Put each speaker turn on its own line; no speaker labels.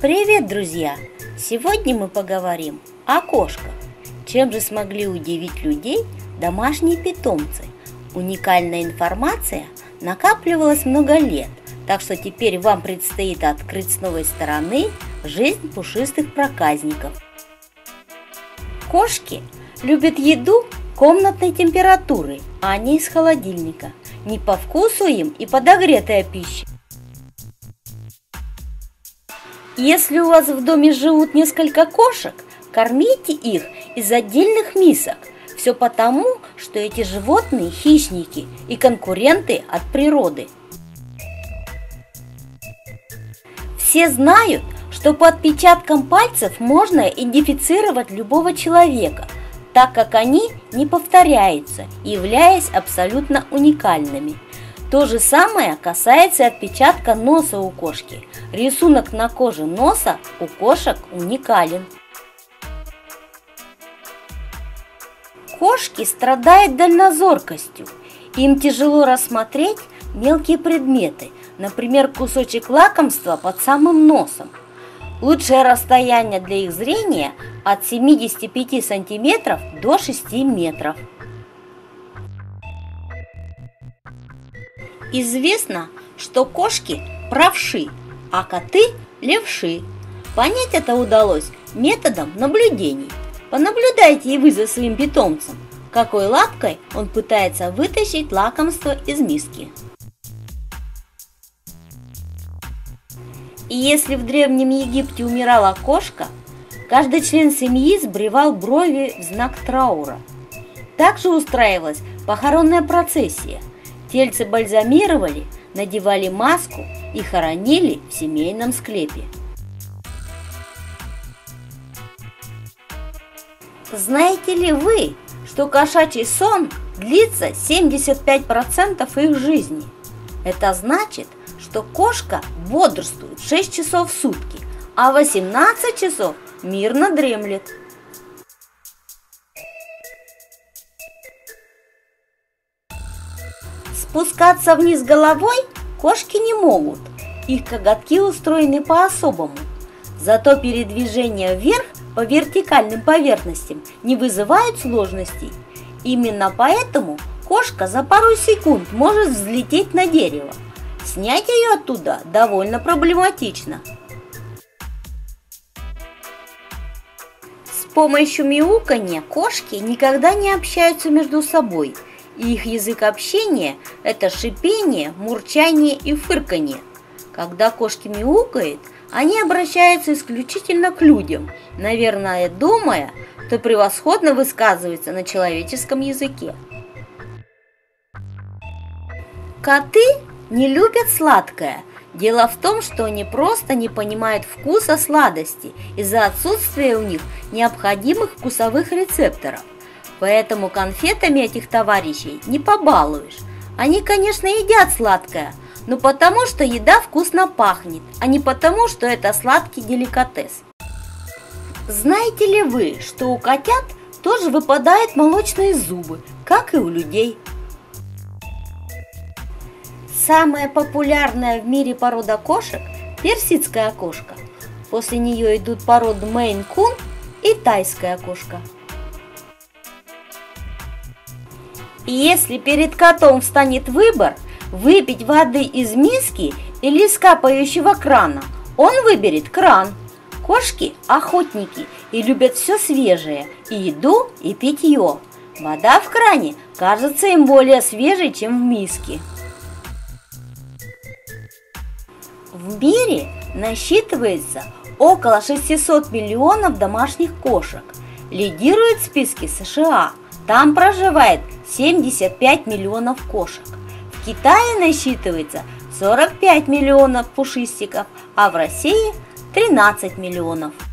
Привет, друзья! Сегодня мы поговорим о кошках. Чем же смогли удивить людей домашние питомцы? Уникальная информация накапливалась много лет, так что теперь вам предстоит открыть с новой стороны жизнь пушистых проказников. Кошки любят еду комнатной температуры, а не из холодильника. Не по вкусу им и подогретая пища. Если у вас в доме живут несколько кошек, кормите их из отдельных мисок. Все потому, что эти животные хищники и конкуренты от природы. Все знают, что по отпечаткам пальцев можно идентифицировать любого человека, так как они не повторяются, являясь абсолютно уникальными. То же самое касается отпечатка носа у кошки. Рисунок на коже носа у кошек уникален. Кошки страдают дальнозоркостью. Им тяжело рассмотреть мелкие предметы, например, кусочек лакомства под самым носом. Лучшее расстояние для их зрения от 75 см до 6 метров. Известно, что кошки правши, а коты левши. Понять это удалось методом наблюдений. Понаблюдайте и вы за своим питомцем, какой лапкой он пытается вытащить лакомство из миски. И если в Древнем Египте умирала кошка, каждый член семьи сбривал брови в знак траура. Также устраивалась похоронная процессия. Тельце бальзамировали, надевали маску и хоронили в семейном склепе. Знаете ли вы, что кошачий сон длится 75% их жизни? Это значит, что кошка бодрствует 6 часов в сутки, а 18 часов мирно дремлет. Спускаться вниз головой кошки не могут, их коготки устроены по-особому. Зато передвижение вверх по вертикальным поверхностям не вызывает сложностей. Именно поэтому кошка за пару секунд может взлететь на дерево. Снять ее оттуда довольно проблематично. С помощью мяуканья кошки никогда не общаются между собой. И их язык общения – это шипение, мурчание и фырканье. Когда кошки мяукают, они обращаются исключительно к людям, наверное, думая, что превосходно высказываются на человеческом языке. Коты не любят сладкое. Дело в том, что они просто не понимают вкуса сладости из-за отсутствия у них необходимых вкусовых рецепторов. Поэтому конфетами этих товарищей не побалуешь. Они, конечно, едят сладкое, но потому что еда вкусно пахнет, а не потому, что это сладкий деликатес. Знаете ли вы, что у котят тоже выпадают молочные зубы, как и у людей? Самая популярная в мире порода кошек – персидская кошка. После нее идут породы Мейн-кун и тайская кошка. И если перед котом встанет выбор выпить воды из миски или из капающего крана, он выберет кран. Кошки – охотники и любят все свежее – и еду, и питье. Вода в кране кажется им более свежей, чем в миске. В мире насчитывается около 600 миллионов домашних кошек. Лидирует в списке США. Там проживает 75 миллионов кошек. В Китае насчитывается 45 миллионов пушистиков, а в России 13 миллионов.